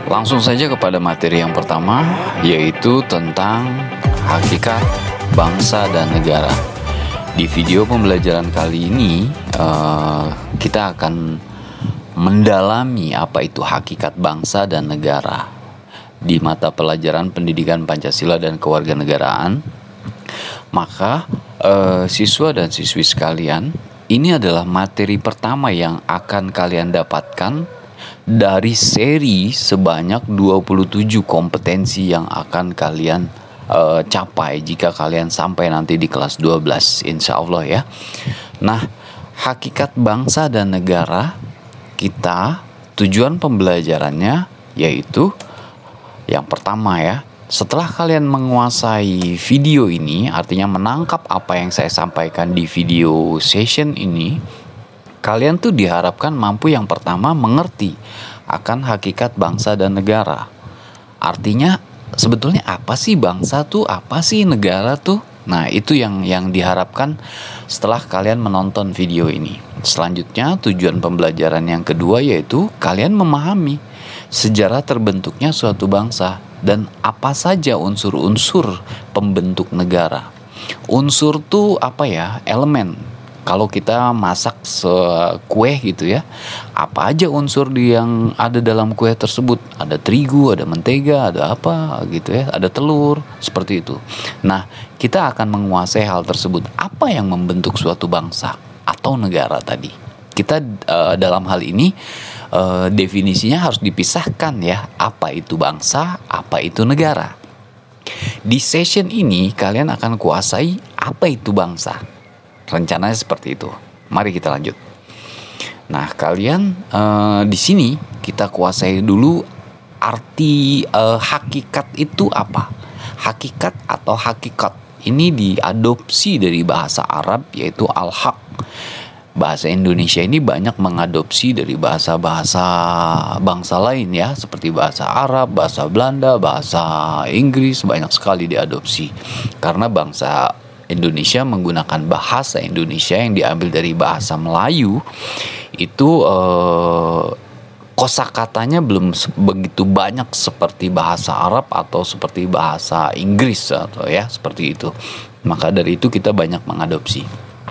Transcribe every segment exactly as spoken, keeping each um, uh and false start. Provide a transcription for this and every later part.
Langsung saja kepada materi yang pertama, yaitu tentang hakikat bangsa dan negara. Di video pembelajaran kali ini, uh, kita akan mendalami apa itu hakikat bangsa dan negara di mata pelajaran pendidikan Pancasila dan kewarganegaraan. Maka uh, siswa dan siswi sekalian, ini adalah materi pertama yang akan kalian dapatkan dari seri sebanyak dua puluh tujuh kompetensi yang akan kalian uh, capai jika kalian sampai nanti di kelas dua belas, insya Allah ya. Nah, hakikat bangsa dan negara kita, tujuan pembelajarannya yaitu yang pertama ya, setelah kalian menguasai video ini, artinya menangkap apa yang saya sampaikan di video session ini, kalian tuh diharapkan mampu yang pertama mengerti akan hakikat bangsa dan negara. Artinya sebetulnya apa sih bangsa tuh, apa sih negara tuh? Nah, itu yang yang diharapkan setelah kalian menonton video ini. Selanjutnya, tujuan pembelajaran yang kedua yaitu kalian memahami sejarah terbentuknya suatu bangsa dan apa saja unsur-unsur pembentuk negara. Unsur tuh apa ya? Elemen. Kalau kita masak kue gitu ya, apa aja unsur yang ada dalam kue tersebut? Ada terigu, ada mentega, ada apa gitu ya, ada telur, seperti itu. Nah, kita akan menguasai hal tersebut. Apa yang membentuk suatu bangsa atau negara tadi? Kita uh, dalam hal ini uh, definisinya harus dipisahkan ya. Apa itu bangsa, apa itu negara? Di session ini kalian akan kuasai apa itu bangsa. Rencananya seperti itu. Mari kita lanjut. Nah, kalian uh, di sini kita kuasai dulu arti uh, hakikat itu apa? Hakikat atau hakikat ini diadopsi dari bahasa Arab yaitu al-haq. Bahasa Indonesia ini banyak mengadopsi dari bahasa-bahasa bangsa lain ya, seperti bahasa Arab, bahasa Belanda, bahasa Inggris, banyak sekali diadopsi. Karena bangsa Indonesia menggunakan bahasa Indonesia yang diambil dari bahasa Melayu itu eh, kosakatanya belum begitu banyak seperti bahasa Arab atau seperti bahasa Inggris atau ya seperti itu. Maka dari itu kita banyak mengadopsi.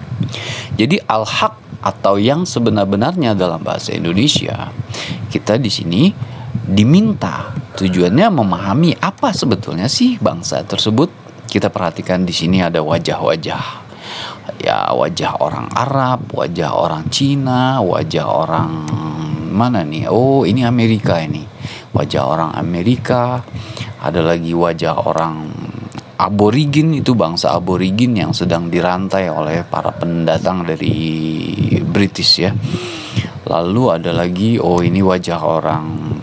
Jadi al-haq atau yang sebenar-benarnya dalam bahasa Indonesia, kita di sini diminta tujuannya memahami apa sebetulnya sih bangsa tersebut. Kita perhatikan di sini ada wajah-wajah, ya wajah orang Arab, wajah orang Cina, wajah orang mana nih? Oh, ini Amerika ini, wajah orang Amerika. Ada lagi wajah orang aborigin, itu bangsa aborigin yang sedang dirantai oleh para pendatang dari British ya. Lalu ada lagi, oh ini wajah orang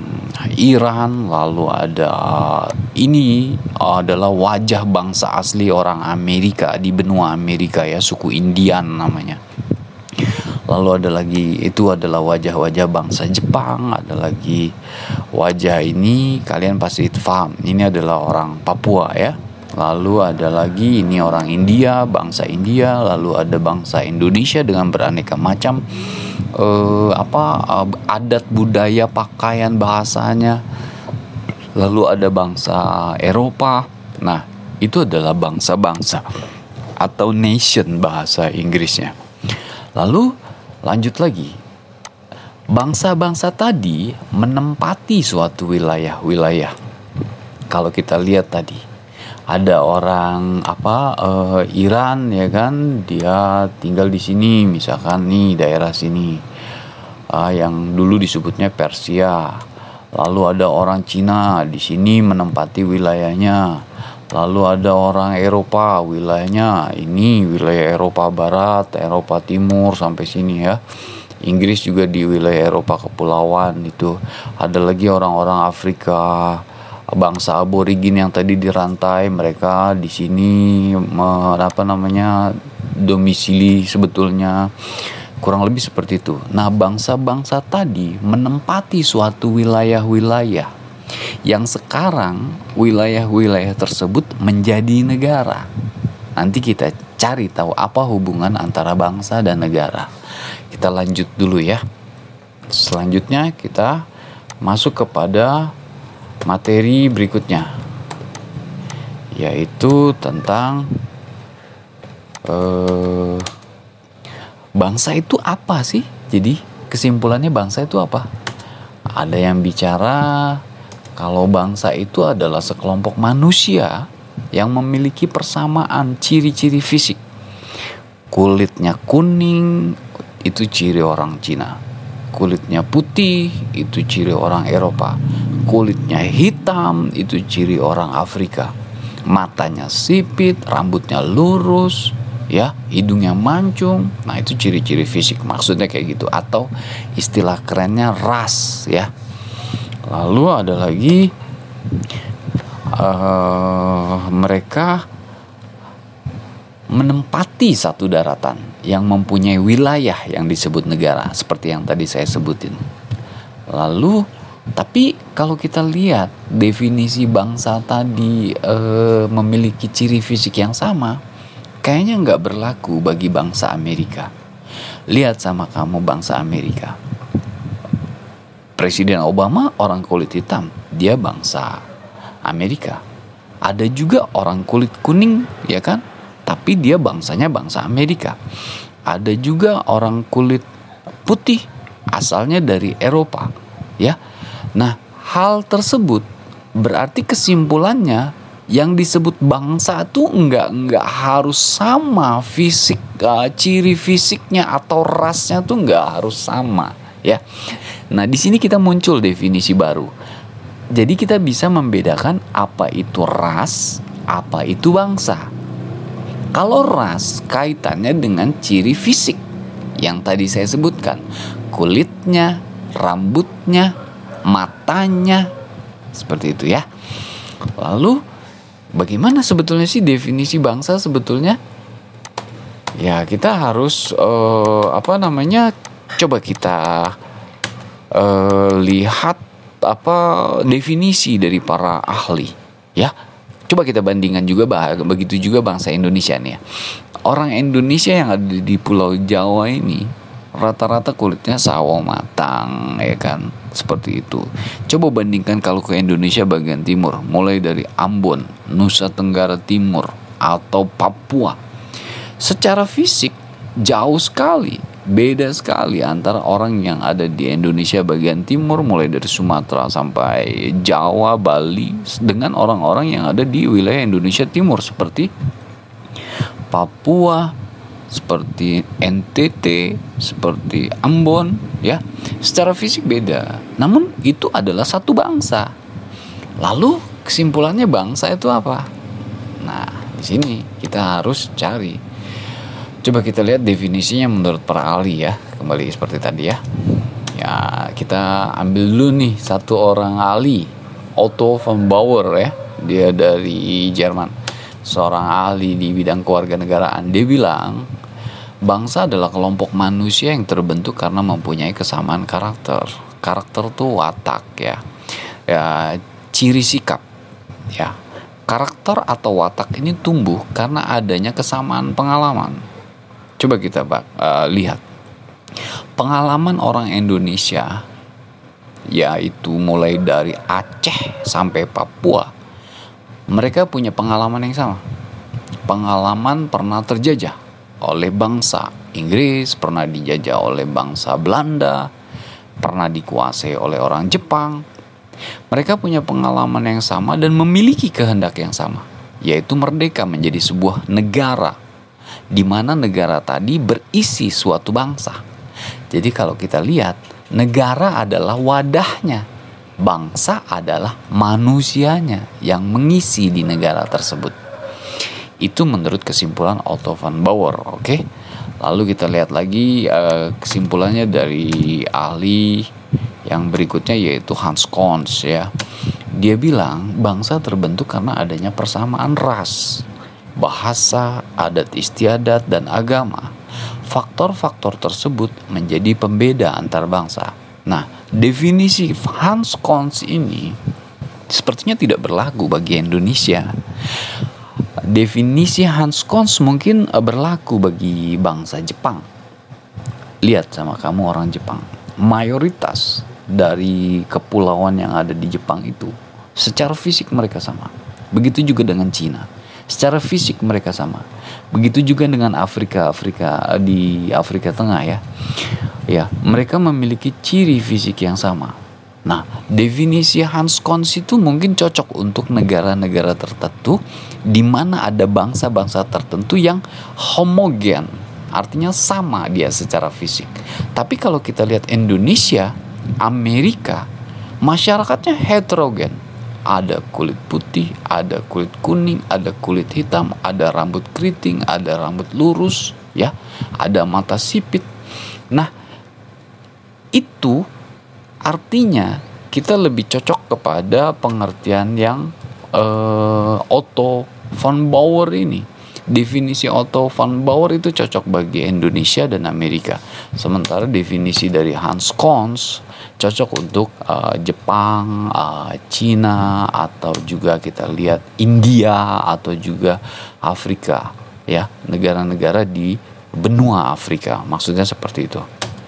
Iran, lalu ada ini adalah wajah bangsa asli orang Amerika di benua Amerika ya, suku Indian namanya. Lalu ada lagi, itu adalah wajah-wajah bangsa Jepang, ada lagi wajah ini kalian pasti paham, ini adalah orang Papua ya. Lalu ada lagi ini orang India, bangsa India, lalu ada bangsa Indonesia dengan beraneka macam eh, apa adat budaya, pakaian, bahasanya. Lalu ada bangsa Eropa. Nah, itu adalah bangsa-bangsa atau nation bahasa Inggrisnya. Lalu lanjut lagi. Bangsa-bangsa tadi menempati suatu wilayah-wilayah. Kalau kita lihat tadi, ada orang apa uh, Iran ya kan, dia tinggal di sini, misalkan nih daerah sini uh, yang dulu disebutnya Persia. Lalu ada orang Cina di sini menempati wilayahnya. Lalu ada orang Eropa, wilayahnya ini wilayah Eropa Barat, Eropa Timur sampai sini ya. Inggris juga di wilayah Eropa kepulauan itu. Ada lagi orang-orang Afrika, bangsa aborigin yang tadi dirantai, mereka di sini apa namanya domisili sebetulnya, kurang lebih seperti itu. Nah, bangsa-bangsa tadi menempati suatu wilayah-wilayah yang sekarang wilayah-wilayah tersebut menjadi negara. Nanti kita cari tahu apa hubungan antara bangsa dan negara. Kita lanjut dulu ya. Selanjutnya kita masuk kepada materi berikutnya, yaitu tentang eh, bangsa itu apa sih? Jadi kesimpulannya bangsa itu apa? Ada yang bicara kalau bangsa itu adalah sekelompok manusia yang memiliki persamaan ciri-ciri fisik. Kulitnya kuning, itu ciri orang Cina. Kulitnya putih, itu ciri orang Eropa. Kulitnya hitam, itu ciri orang Afrika. Matanya sipit, rambutnya lurus, ya, hidungnya mancung. Nah, itu ciri-ciri fisik, maksudnya kayak gitu. Atau istilah kerennya ras, ya. Lalu ada lagi uh, mereka menempati satu daratan yang mempunyai wilayah yang disebut negara, seperti yang tadi saya sebutin. Lalu, tapi kalau kita lihat definisi bangsa tadi uh, memiliki ciri fisik yang sama, kayaknya nggak berlaku bagi bangsa Amerika. Lihat sama kamu bangsa Amerika. Presiden Obama orang kulit hitam, dia bangsa Amerika. Ada juga orang kulit kuning, ya kan? Tapi dia bangsanya bangsa Amerika. Ada juga orang kulit putih, asalnya dari Eropa, ya. Nah, hal tersebut berarti kesimpulannya yang disebut bangsa itu enggak enggak harus sama fisik, uh, ciri fisiknya atau rasnya tuh enggak harus sama, ya. Nah, di sini kita muncul definisi baru. Jadi kita bisa membedakan apa itu ras, apa itu bangsa. Kalau ras kaitannya dengan ciri fisik yang tadi saya sebutkan, kulitnya, rambutnya, matanya, seperti itu ya. Lalu bagaimana sebetulnya sih definisi bangsa sebetulnya? Ya, kita harus uh, apa namanya? Coba kita uh, lihat apa definisi dari para ahli, ya. Coba kita bandingkan juga, begitu juga bangsa Indonesia nih ya. Orang Indonesia yang ada di Pulau Jawa ini rata-rata kulitnya sawo matang, ya kan, seperti itu. Coba bandingkan kalau ke Indonesia bagian timur, mulai dari Ambon, Nusa Tenggara Timur, atau Papua. Secara fisik jauh sekali, beda sekali antara orang yang ada di Indonesia bagian timur, mulai dari Sumatera sampai Jawa, Bali, dengan orang-orang yang ada di wilayah Indonesia Timur seperti Papua, seperti N T T, seperti Ambon, ya. Secara fisik beda, namun itu adalah satu bangsa. Lalu kesimpulannya bangsa itu apa? Nah, di sini kita harus cari. Coba kita lihat definisinya menurut para ahli ya. Kembali seperti tadi ya. Ya, kita ambil dulu nih satu orang ahli, Otto von Bauer ya. Dia dari Jerman. Seorang ahli di bidang kewarganegaraan. Dia bilang, bangsa adalah kelompok manusia yang terbentuk karena mempunyai kesamaan karakter. Karakter tuh watak ya. Ya, ciri sikap ya. Karakter atau watak ini tumbuh karena adanya kesamaan pengalaman. Coba kita uh, lihat pengalaman orang Indonesia, yaitu mulai dari Aceh sampai Papua. Mereka punya pengalaman yang sama. Pengalaman pernah terjajah oleh bangsa Inggris, pernah dijajah oleh bangsa Belanda, pernah dikuasai oleh orang Jepang. Mereka punya pengalaman yang sama dan memiliki kehendak yang sama, yaitu merdeka menjadi sebuah negara, di mana negara tadi berisi suatu bangsa. Jadi kalau kita lihat, negara adalah wadahnya, bangsa adalah manusianya yang mengisi di negara tersebut. Itu menurut kesimpulan Otto von Bauer, oke? Okay? Lalu kita lihat lagi uh, kesimpulannya dari ahli yang berikutnya, yaitu Hans Kohns ya. Dia bilang bangsa terbentuk karena adanya persamaan ras, bahasa, adat istiadat, dan agama. Faktor-faktor tersebut menjadi pembeda antar bangsa. Nah, definisi Hans Kohns ini sepertinya tidak berlaku bagi Indonesia. Definisi Hans Kohns mungkin berlaku bagi bangsa Jepang. Lihat sama kamu orang Jepang. Mayoritas dari kepulauan yang ada di Jepang itu secara fisik mereka sama. Begitu juga dengan Cina, secara fisik mereka sama. Begitu juga dengan Afrika, Afrika di Afrika Tengah ya. Ya, mereka memiliki ciri fisik yang sama. Nah, definisi Hans Cons itu mungkin cocok untuk negara-negara tertentu di mana ada bangsa-bangsa tertentu yang homogen, artinya sama dia secara fisik. Tapi kalau kita lihat Indonesia, Amerika, masyarakatnya heterogen. Ada kulit putih, ada kulit kuning, ada kulit hitam, ada rambut keriting, ada rambut lurus, ya, ada mata sipit. Nah, itu artinya kita lebih cocok kepada pengertian yang uh, Otto von Bauer ini. Definisi Otto von Bauer itu cocok bagi Indonesia dan Amerika. Sementara definisi dari Hans Cons cocok untuk uh, Jepang, uh, Cina, atau juga kita lihat India atau juga Afrika, ya, negara-negara di benua Afrika. Maksudnya seperti itu.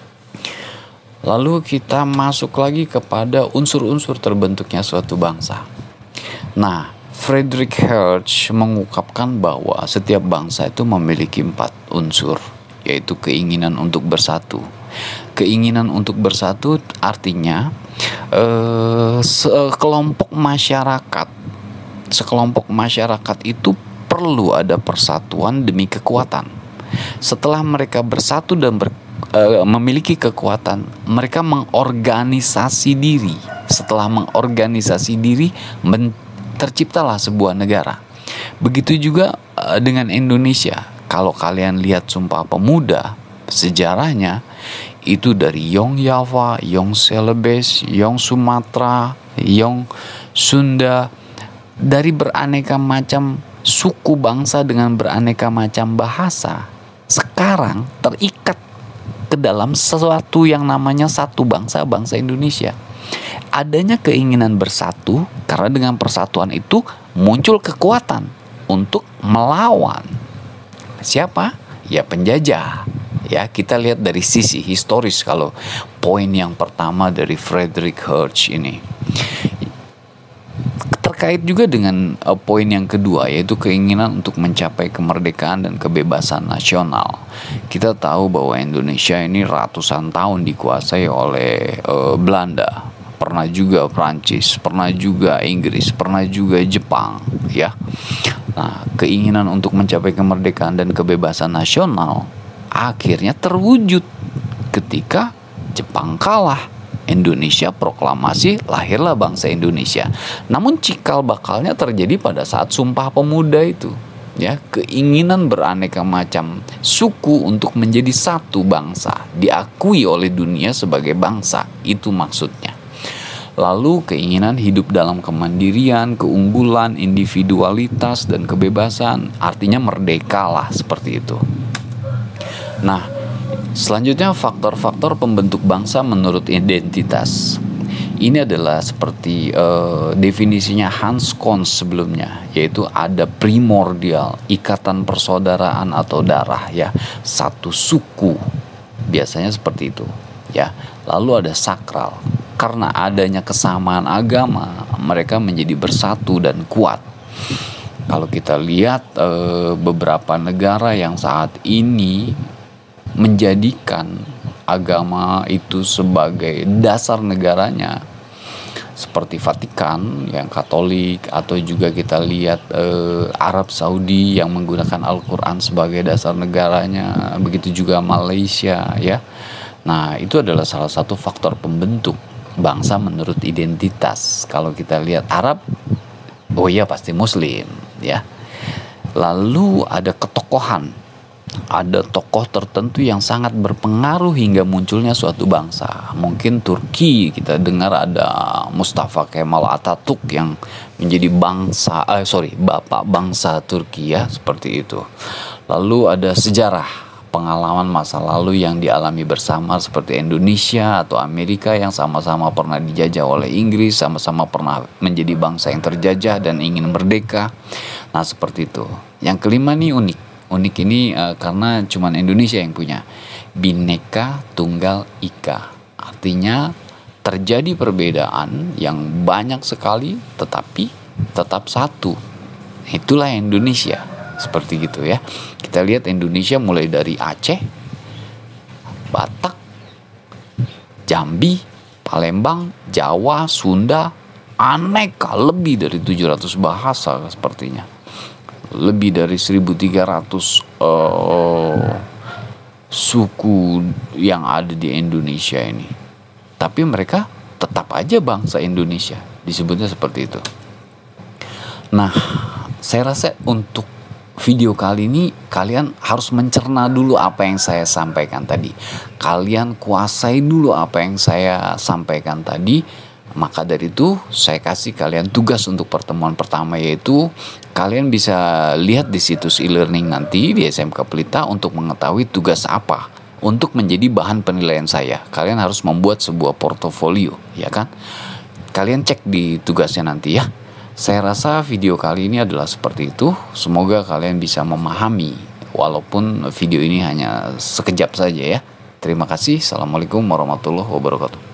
Lalu kita masuk lagi kepada unsur-unsur terbentuknya suatu bangsa. Nah, Friedrich Hertz mengungkapkan bahwa setiap bangsa itu memiliki empat unsur, yaitu keinginan untuk bersatu. Keinginan untuk bersatu artinya eh, sekelompok masyarakat, sekelompok masyarakat itu perlu ada persatuan demi kekuatan. Setelah mereka bersatu dan ber, eh, memiliki kekuatan, mereka mengorganisasi diri. Setelah mengorganisasi diri, men- terciptalah sebuah negara. Begitu juga uh, dengan Indonesia. Kalau kalian lihat Sumpah Pemuda, sejarahnya itu dari Yong Java, Yong Celebes, Yong Sumatera, Yong Sunda, dari beraneka macam suku bangsa dengan beraneka macam bahasa, sekarang terikat ke dalam sesuatu yang namanya satu bangsa, bangsa Indonesia. Adanya keinginan bersatu, karena dengan persatuan itu muncul kekuatan untuk melawan siapa? Ya, penjajah. Ya, kita lihat dari sisi historis kalau poin yang pertama dari Friedrich Hertz ini. Terkait juga dengan uh, poin yang kedua, yaitu keinginan untuk mencapai kemerdekaan dan kebebasan nasional. Kita tahu bahwa Indonesia ini ratusan tahun dikuasai oleh uh, Belanda. Pernah juga Prancis, pernah juga Inggris, pernah juga Jepang, ya. Nah, keinginan untuk mencapai kemerdekaan dan kebebasan nasional akhirnya terwujud ketika Jepang kalah. Indonesia proklamasi, lahirlah bangsa Indonesia. Namun cikal bakalnya terjadi pada saat Sumpah Pemuda itu, ya, keinginan beraneka macam suku untuk menjadi satu bangsa, diakui oleh dunia sebagai bangsa, itu maksudnya. Lalu keinginan hidup dalam kemandirian, keunggulan, individualitas, dan kebebasan, artinya merdeka lah, seperti itu. Nah, selanjutnya faktor-faktor pembentuk bangsa menurut identitas. Ini adalah seperti uh, definisinya Hans Cons sebelumnya, yaitu ada primordial, ikatan persaudaraan atau darah, ya, satu suku, biasanya seperti itu, ya. Lalu ada sakral. Karena adanya kesamaan agama, mereka menjadi bersatu dan kuat. Kalau kita lihat e, beberapa negara yang saat ini menjadikan agama itu sebagai dasar negaranya, seperti Vatikan yang Katolik, atau juga kita lihat e, Arab Saudi yang menggunakan Al-Quran sebagai dasar negaranya, begitu juga Malaysia, ya. Nah, itu adalah salah satu faktor pembentuk bangsa menurut identitas. Kalau kita lihat Arab, oh iya pasti Muslim, ya. Lalu ada ketokohan, ada tokoh tertentu yang sangat berpengaruh hingga munculnya suatu bangsa. Mungkin Turki, kita dengar ada Mustafa Kemal Atatürk yang menjadi bangsa, eh sorry, bapak bangsa Turki, ya, seperti itu. Lalu ada sejarah, pengalaman masa lalu yang dialami bersama seperti Indonesia atau Amerika yang sama-sama pernah dijajah oleh Inggris, sama-sama pernah menjadi bangsa yang terjajah dan ingin merdeka. Nah, seperti itu. Yang kelima nih unik. Unik ini uh, karena cuma Indonesia yang punya. Bhinneka Tunggal Ika. Artinya terjadi perbedaan yang banyak sekali tetapi tetap satu. Itulah Indonesia, seperti gitu ya. Kita lihat Indonesia mulai dari Aceh, Batak, Jambi, Palembang, Jawa, Sunda, aneka, lebih dari tujuh ratus bahasa sepertinya. Lebih dari seribu tiga ratus uh, suku yang ada di Indonesia ini. Tapi mereka tetap aja bangsa Indonesia, disebutnya seperti itu. Nah, saya rasa untuk video kali ini kalian harus mencerna dulu apa yang saya sampaikan tadi. Kalian kuasai dulu apa yang saya sampaikan tadi. Maka dari itu saya kasih kalian tugas untuk pertemuan pertama, yaitu kalian bisa lihat di situs e-learning nanti di S M K Pelita untuk mengetahui tugas apa untuk menjadi bahan penilaian saya. Kalian harus membuat sebuah portofolio, ya kan? Kalian cek di tugasnya nanti ya. Saya rasa video kali ini adalah seperti itu. Semoga kalian bisa memahami walaupun video ini hanya sekejap saja ya. Terima kasih. Assalamualaikum warahmatullahi wabarakatuh.